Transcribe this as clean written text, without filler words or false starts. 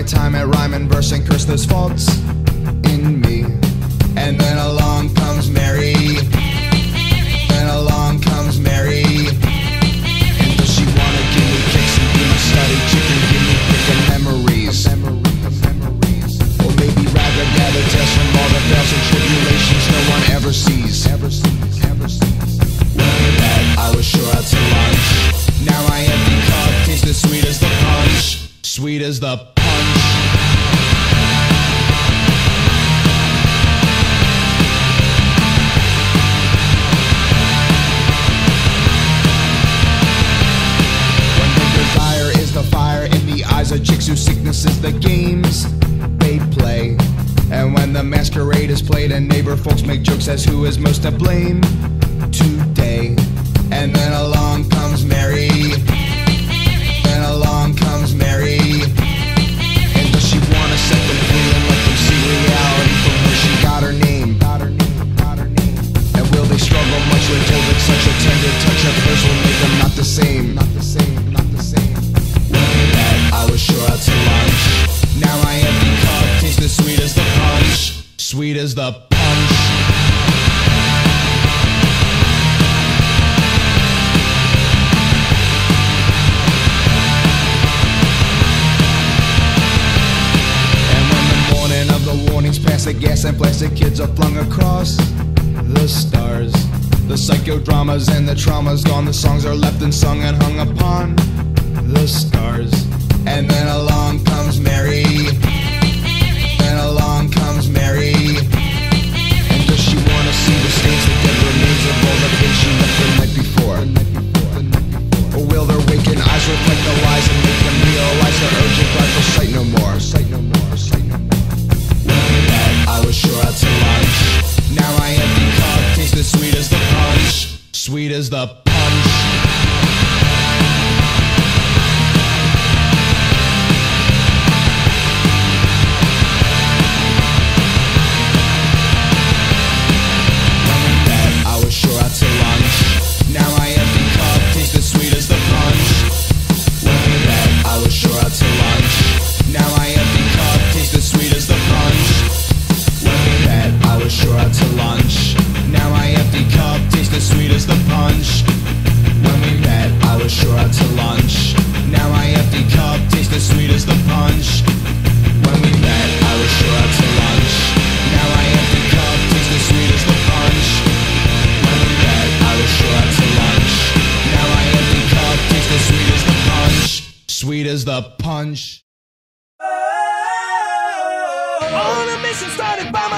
my time at rhyme and verse and curse those faults in me. And then along comes Mary. Then along comes Mary. And does she wanna give me kicks and be my study chicken, give me pickin' memories? Or maybe rather gather tales from all the fails and tribulations no one ever sees. When that I was sure out to lunch. Now I empty cup, taste as sweet as the punch. Sweet as the punch. Of chicks whose sickness is the games they play. And when the masquerade is played and neighbor folks make jokes as who is most to blame today. And then along comes Mary. Then along comes Mary. And does she wanna set them free and let them see reality from where she got her name? And will they struggle much when told that such a tender touch of hers will make them not the same? I was sure out to lunch. Now I empty cup, taste as sweet as the punch. Sweet as the punch. And when the morning of the warnings pass, the gas and plastic kids are flung across the stars. The psychodramas and the trauma's gone. The songs are left unsung and hung upon the stars. And then along comes Mary. Then along comes Mary. And does she wanna see the stains that dead remains of all the things she left the night before? Or will their waking eyes reflect the lies and make them realize their urgent cry for sight no more? When that I was sure out to lunch. Now I empty cup, taste as sweet as the punch. Sweet as the punch. Sweet as the punch. On a mission started by